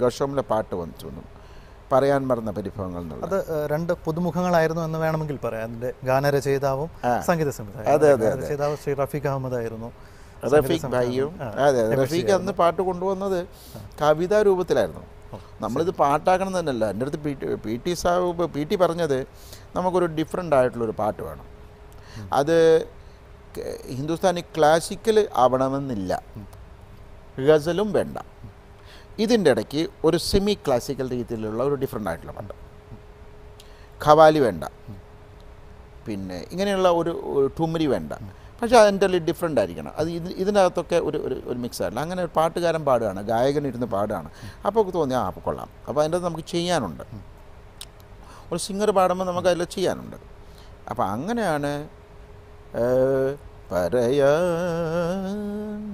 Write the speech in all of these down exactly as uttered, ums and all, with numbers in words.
ഗോഷോമിലെ പാട്ട് വന്നു പറയാൻ മറന്ന പരിഭവങ്ങൾ എന്നുള്ളത്. അത് രണ്ട് പുതുമുഖങ്ങളായിരുന്നു എന്ന് വേണമെങ്കിൽ പറയാം. അതിൻ്റെ ഗാനരചയിതാവും സംഗീത സംവിധായകനും. അതെ അതെ രചയിതാവ് ശ്രീ റഫീഖ് അഹമ്മദ് ആയിരുന്നു. റഫീഖ് ഭായിയും അതെ അതെ റഫീഖ് അന്ന് പാട്ട് കൊണ്ടുവന്നത് കവിതാ രൂപത്തിലായിരുന്നു. നമ്മളിത് പാട്ടാക്കണം തന്നെയല്ല. എൻ്റെ അടുത്ത് P T P T Sahib P T പറഞ്ഞത് നമുക്കൊരു ഡിഫറെൻ്റ് ആയിട്ടുള്ളൊരു പാട്ട് വേണം. അത് ഹിന്ദുസ്ഥാനി ക്ലാസിക്കൽ ആവണമെന്നില്ല, ഗസലും വേണ്ട, ഇതിൻ്റെ ഇടയ്ക്ക് ഒരു സെമി ക്ലാസിക്കൽ രീതിയിലുള്ള ഒരു ഡിഫറെൻ്റ് ആയിട്ടുള്ള പാട്ട്, ഖവാലി വേണ്ട, പിന്നെ ഇങ്ങനെയുള്ള ഒരു ഠുമരി വേണ്ട, പക്ഷേ അതിൻ്റെ ഡിഫറെൻ്റ് ആയിരിക്കണം. അത് ഇത് ഇതിനകത്തൊക്കെ ഒരു ഒരു മിക്സ് ആയിട്ടില്ല. അങ്ങനെ ഒരു പാട്ടുകാരൻ പാടുകയാണ്, ഗായകൻ ഇരുന്ന് പാടുകയാണ്. അപ്പോൾ തോന്നി ആ അപ്പോൾ കൊള്ളാം, അപ്പോൾ അതിൻ്റെ നമുക്ക് ചെയ്യാനുണ്ട്. ഒരു സിംഗർ പാടുമ്പോൾ നമുക്ക് അതിൽ ചെയ്യാനുണ്ട്. അപ്പോൾ അങ്ങനെയാണ് പറയാൻ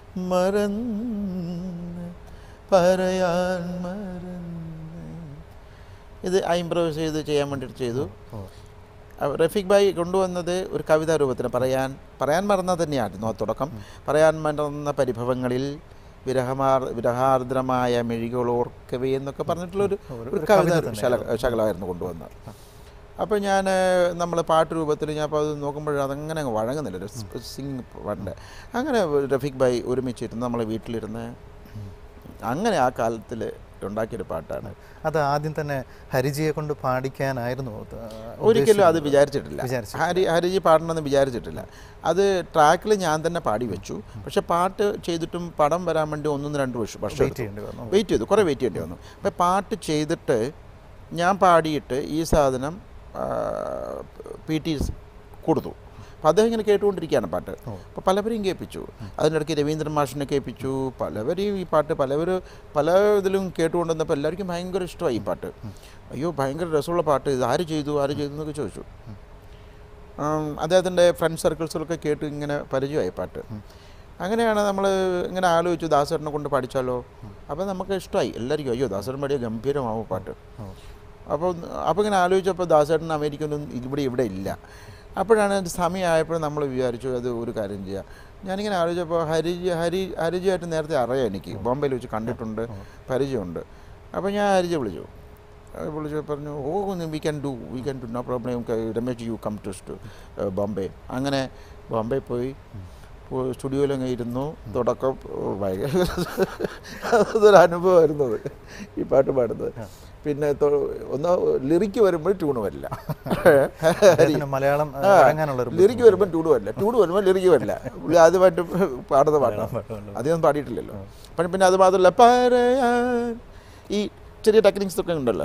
മറന്ന് പറയാൻ മറന്ന് ഇത് ഇംപ്രൂവൈസ് ചെയ്ത് ചെയ്യാൻ വേണ്ടിയിട്ട് ചെയ്തു. റഫീഖ് ഭായി കൊണ്ടുവന്നത് ഒരു കവിതാ രൂപത്തിന് പറയാൻ പറയാൻ മറന്ന തന്നെയായിരുന്നു ആ തുടക്കം. പറയാൻ മറന്ന പരിഭവങ്ങളിൽ വിരഹമാർ വിരഹാർദ്രമായ മെഴികളോർക്കവേ എന്നൊക്കെ പറഞ്ഞിട്ടുള്ളൊരു ഒരു കവിത ശല ശകലമായിരുന്നു കൊണ്ടുവന്നത്. അപ്പോൾ ഞാൻ നമ്മൾ പാട്ട് രൂപത്തിൽ ഞാൻ അപ്പോൾ അത് നോക്കുമ്പോൾ അതങ്ങനെ അങ്ങ് വഴങ്ങുന്നില്ല, ഒരു സിംഗ് പണ്ട്. അങ്ങനെ റഫീഖ് ഭായി ഒരുമിച്ചിരുന്ന് നമ്മളെ വീട്ടിലിരുന്ന് അങ്ങനെ ആ കാലത്തിൽ ഉണ്ടാക്കിയൊരു പാട്ടാണ് അത്. ആദ്യം തന്നെ ഹരിജിയെ കൊണ്ട് പാടിക്കാനായിരുന്നു? ഒരിക്കലും അത് വിചാരിച്ചിട്ടില്ല. ഹരി ഹരിജി പാടണമെന്ന് വിചാരിച്ചിട്ടില്ല. അത് ട്രാക്കിൽ ഞാൻ തന്നെ പാടി വെച്ചു. പക്ഷേ പാട്ട് ചെയ്തിട്ടും പടം വരാൻ വേണ്ടി ഒന്നും രണ്ട് വർഷം വർഷം വെയിറ്റ് ചെയ്തു, കുറേ വെയിറ്റ് ചെയ്യേണ്ടി വന്നു. അപ്പോൾ പാട്ട് ചെയ്തിട്ട് ഞാൻ പാടിയിട്ട് ഈ സാധനം പി ടി കൊടുത്തു. അപ്പോൾ അദ്ദേഹം ഇങ്ങനെ കേട്ടുകൊണ്ടിരിക്കുകയാണ് പാട്ട്. അപ്പോൾ പലവരെയും കേൾപ്പിച്ചു. അതിനിടയ്ക്ക് രവീന്ദ്രൻ മാഷിനെ കേൾപ്പിച്ചു. പലവരെയും ഈ പാട്ട് പലവർ പല ഇതിലും കേട്ടുകൊണ്ടുവന്നപ്പോൾ എല്ലാവർക്കും ഭയങ്കര ഇഷ്ടമായി ഈ പാട്ട്. അയ്യോ ഭയങ്കര രസമുള്ള പാട്ട്, ഇത് ആര് ചെയ്തു ആര് ചെയ്തു എന്നൊക്കെ ചോദിച്ചു. അദ്ദേഹത്തിൻ്റെ ഫ്രണ്ട് സർക്കിൾസിലൊക്കെ കേട്ട് ഇങ്ങനെ പരിചയമായി പാട്ട്. അങ്ങനെയാണ് നമ്മൾ ഇങ്ങനെ ആലോചിച്ചു ദാസേട്ടനെ കൊണ്ട് പാടിച്ചാലോ. അപ്പോൾ നമുക്ക് ഇഷ്ടമായി എല്ലാവർക്കും. അയ്യോ ദാസേട്ടൻ പാടിയ ഗംഭീരമാവും പാട്ട്. അപ്പോൾ അപ്പോൾ ഇങ്ങനെ ആലോചിച്ചപ്പോൾ ദാസേട്ടൻ അമേരിക്കയൊന്നും ഇവിടെ ഇവിടെ ഇല്ല. അപ്പോഴാണ് സമയമായപ്പോൾ നമ്മൾ വിചാരിച്ചു അത് ഒരു കാര്യം ചെയ്യാം. ഞാനിങ്ങനെ ആലോചിച്ചപ്പോൾ ഹരിജി ഹരി ഹരിജിയായിട്ട് നേരത്തെ അറിയാം, എനിക്ക് ബോംബെയിൽ വെച്ച് കണ്ടിട്ടുണ്ട്, പരിചയമുണ്ട്. അപ്പോൾ ഞാൻ ഹരിജി വിളിച്ചു വിളിച്ചു പറഞ്ഞു oh we can do we can do no problem, Ramesh you come to Bombay. അങ്ങനെ ബോംബെ പോയി സ്റ്റുഡിയോയിലങ്ങ് ഇരുന്നു. തുടക്കം ഭയങ്കര അതൊരു അനുഭവമായിരുന്നത് ഈ പാട്ട് പാടുന്നത്. പിന്നെ ഒന്ന് ലിറിക്ക് വരുമ്പോൾ ട്യൂണ് വരില്ല, മലയാളം ലിറിക്ക് വരുമ്പോൾ ട്യൂണ് വരില്ല, ട്യൂണ് വരുമ്പോൾ ലിറിക്ക് വരില്ല. പുള്ളി ആദ്യമായിട്ട് പാടുന്ന പാട്ടാണ്, അധികം പാടിയിട്ടില്ലല്ലോ. അപ്പം പിന്നെ അത് മാത്രമല്ല പറയാൻ ഈ ചെറിയ ടെക്നിക്സ് ഒക്കെ ഉണ്ടല്ലോ,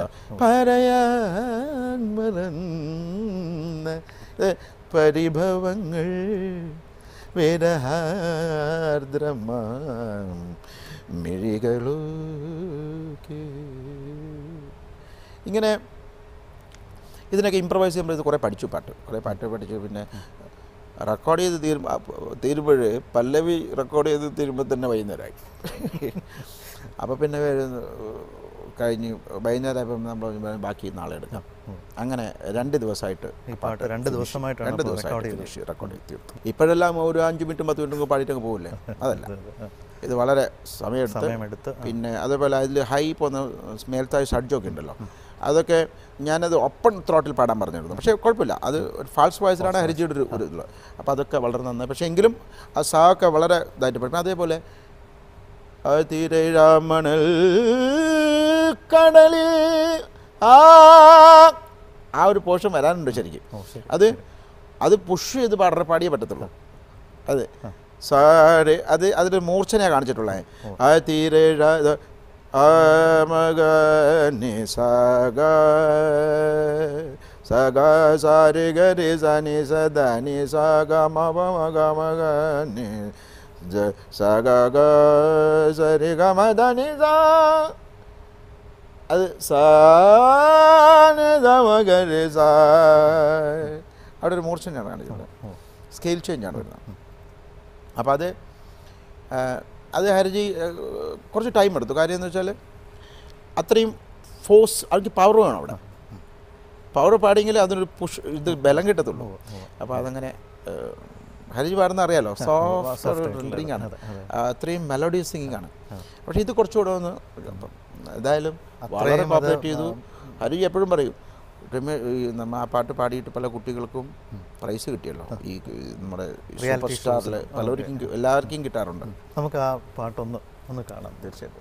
പറയാൻ മറന്ന പരിഭവങ്ങൾ വിരഹാർദ്രമാം മിഴികളൊക്കെ ഇങ്ങനെ ഇതിനൊക്കെ ഇംപ്രവൈസ് ചെയ്യുമ്പോൾ ഇത് കുറേ പഠിച്ചു പാട്ട് കുറേ പാട്ട് പഠിച്ചു. പിന്നെ റെക്കോർഡ് ചെയ്ത് തീരുമ്പോൾ തീരുമ്പോൾ പല്ലവി റെക്കോർഡ് ചെയ്ത് തീരുമ്പോൾ തന്നെ വൈകുന്നേരമായി. അപ്പോൾ പിന്നെ കഴിഞ്ഞ് വൈകുന്നേരമായപ്പോൾ നമ്മൾ ബാക്കി നാളെ എടുക്കാം. അങ്ങനെ രണ്ട് ദിവസമായിട്ട് പാട്ട് രണ്ട് ദിവസമായിട്ട് രണ്ട് ദിവസമായിട്ട് റെക്കോർഡ് ചെയ്ത് തീർത്തു. ഇപ്പോഴെല്ലാം ഒരു അഞ്ച് മിനിറ്റും പത്ത് മിനിറ്റും പാടിയിട്ടങ്ങ് പോകില്ലേ, അതല്ല, ഇത് വളരെ സമയമെടുത്ത്. പിന്നെ അതേപോലെ അതിൽ ഹൈ പോകുന്ന മേൽത്തായ ഷഡ്ജൊക്കെ ഉണ്ടല്ലോ, അതൊക്കെ ഞാനത് ഓപ്പൺ ത്രോട്ടിൽ പാടാൻ പറഞ്ഞിരുന്നു. പക്ഷേ കുഴപ്പമില്ല, അത് ഒരു ഫാൾസ് വോയിസിലാണ് ഹരിജിയുടെ ഒരു ഒരു ഇതുള്ളത്. അപ്പോൾ അതൊക്കെ വളരെ നന്നായി. പക്ഷേ എങ്കിലും ആ സാ ഒക്കെ വളരെ ഇതായിട്ട് പഠിക്കും. അതേപോലെ അതിരമണൽ കടലിൽ ആ ആ ഒരു പോർഷൻ വരാനുണ്ട് ശരിക്കും. അത് അത് പുഷ് ചെയ്ത് പാട പാടിയേ പറ്റത്തുള്ളൂ. അത് സാരെ അത് അതിൻ്റെ മൂർച്ഛനയാണ് കാണിച്ചിട്ടുള്ളത്. ആ തീരേഴ മകനി സഗ സഗ സാരി ഗരി സനി സദനി സഗ മവ മഗ മഗനി സഗ ഗ സരി ഗ മദനി സ അത് സാരി സ അവിടെ ഒരു മൂർച്ഛനയാണ് കാണിച്ചിട്ടുള്ളത്. സ്കെയിൽ ചേഞ്ചാണ് വരുന്നത്. അപ്പോൾ അത് അത് ഹരിജി കുറച്ച് ടൈം എടുത്തു. കാര്യം എന്ന് വെച്ചാൽ അത്രയും ഫോഴ്സ് അവർക്ക് പവർ വേണം. അവിടെ പവർ പാടിയെങ്കിൽ അതിനൊരു പുഷ് ഇത് ബലം കിട്ടത്തുള്ളൂ. അപ്പോൾ അതങ്ങനെ ഹരിജി പാടുന്ന അറിയാലോ, സോഫ്റ്റ് റിംഗ് ആണ്, അത്രയും മെലോഡിയസ് സിംഗിങ് ആണ്. പക്ഷേ ഇത് കുറച്ചുകൂടെ ഒന്ന് ഏതായാലും വളരെ കോപ്പറേറ്റ് ചെയ്തു. ഹരി എപ്പോഴും പറയും നമ്മ ആ പാട്ട് പാടിയിട്ട് പല കുട്ടികൾക്കും പ്രൈസ് കിട്ടിയല്ലോ. ഈ നമ്മുടെ സൂപ്പർ സ്റ്റാറിൽ പലവർക്കും എല്ലാവർക്കും കിട്ടാറുണ്ട്. നമുക്ക് ആ പാട്ടൊന്ന് ഒന്ന് കാണാം തീർച്ചയായിട്ടും.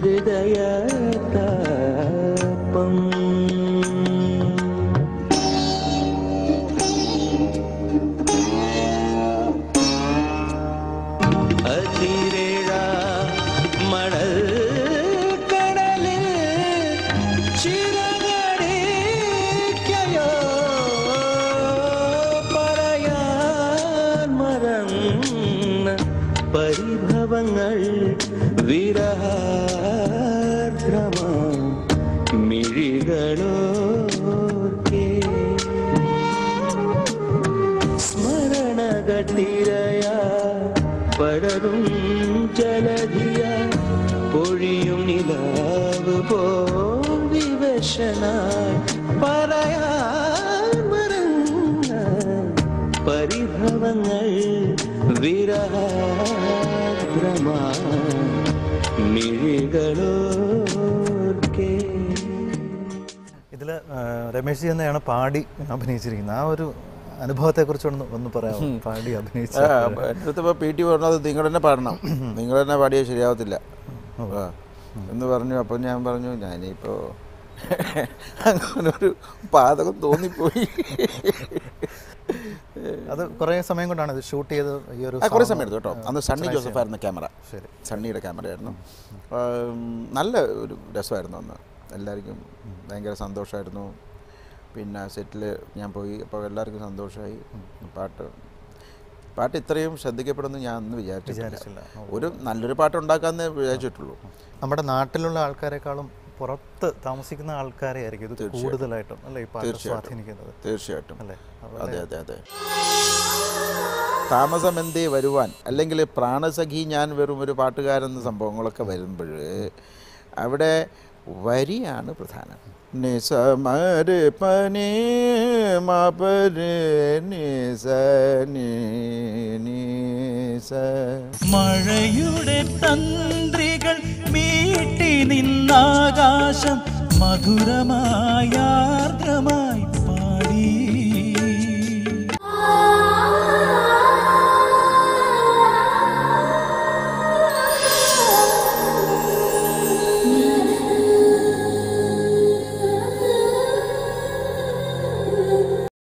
ഹൃദയതാപം അതിരേഴ മണൽ കടലിൽ ചിറകടിക്കയോ പറയാൻ മറന്ന പരിഭവങ്ങൾ വിരഹാർദ്രമാ മിഴികളോർക്കേ സ്മരണകത്തിരയ പടരും ജലധിയ പൊഴിയും നിലാവ് പോൽ വിവശനായി പറയാൻ മറന്ന പരിഭവങ്ങൾ വിരഹാർദ്രമാ മിഴികളോർക്കേ. ഇതിൽ രമേശ് ജി തന്നെയാണ് പാടി അഭിനയിച്ചിരിക്കുന്നത്. ആ ഒരു അനുഭവത്തെക്കുറിച്ച് ഒന്ന് ഒന്ന് പറയാമോ? പാടി അഭിനയിച്ച എൻ്റെ അടുത്തിപ്പോൾ പി ടി പറഞ്ഞത് നിങ്ങൾ തന്നെ പാടണം, നിങ്ങൾ തന്നെ പാടിയാൽ ശരിയാവത്തില്ല എന്ന് പറഞ്ഞു. അപ്പോൾ ഞാൻ പറഞ്ഞു ഞാനിപ്പോൾ അങ്ങനൊരു പാതകം തോന്നിപ്പോയി. അത് കുറേ സമയം കൊണ്ടാണ് ഇത് ഷൂട്ട് ചെയ്ത് ഈ ഒരു കുറേ സമയം എടുത്തു കേട്ടോ. അന്ന് സണ്ണി ജോസഫ് ആയിരുന്നു ക്യാമറ. ശരി, സണ്ണിയുടെ ക്യാമറയായിരുന്നു. നല്ല ഒരു രസമായിരുന്നു അന്ന്. എല്ലാവർക്കും ഭയങ്കര സന്തോഷമായിരുന്നു. പിന്നെ സെറ്റിൽ ഞാൻ പോയി, അപ്പോൾ എല്ലാവർക്കും സന്തോഷമായി. പാട്ട് പാട്ട് ഇത്രയും ശ്രദ്ധിക്കപ്പെടുമെന്ന് ഞാൻ അന്ന് വിചാരിച്ചില്ല. ഒരു നല്ലൊരു പാട്ട് ഉണ്ടാക്കാമെന്നേ വിചാരിച്ചിട്ടുള്ളൂ. നമ്മുടെ നാട്ടിലുള്ള ആൾക്കാരെക്കാളും പുറത്ത് താമസിക്കുന്ന ആൾക്കാരെ ആയിരിക്കും ഇത് കൂടുതലായിട്ടും അല്ലേ ഈ പാട്ട് സ്വാധീനിക്കുന്നത്? തീർച്ചയായിട്ടും അല്ലേ? അതെ അതെ അതെ. താമസമെന്തേ വരുവാൻ, അല്ലെങ്കിൽ പ്രാണസഖി ഞാൻ വെറും ഒരു പാട്ടുകാരെന്ന സംഭവങ്ങളൊക്കെ വരുമ്പോൾ അവിടെ വരിയാണ് പ്രധാനം. നിസമരെ പനേ മപരെ നിസ നിസ. മഴയുടെ തന്ത്രികൾ മീട്ടി നിന്നാകാശം മധുരമായ ആർദ്രമായ